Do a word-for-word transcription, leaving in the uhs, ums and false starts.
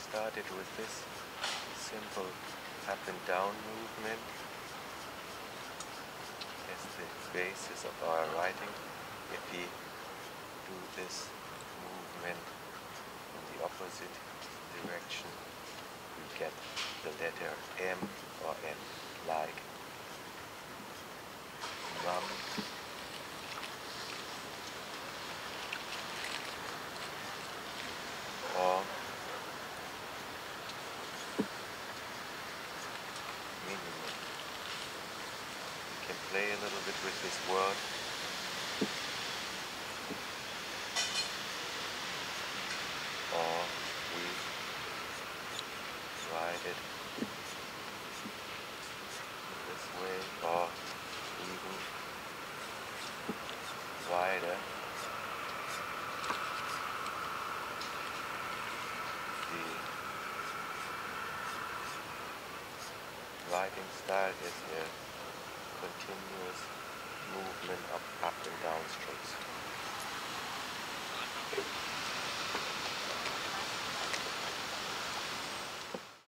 started with this simple up and down movement as the basis of our writing. If we do this movement in the opposite direction, we get the letter M or N, like mum, or minimum. We can play a little bit with this word. Or we write it this way, or even wider. The writing style is a continuous movement of up and down strokes.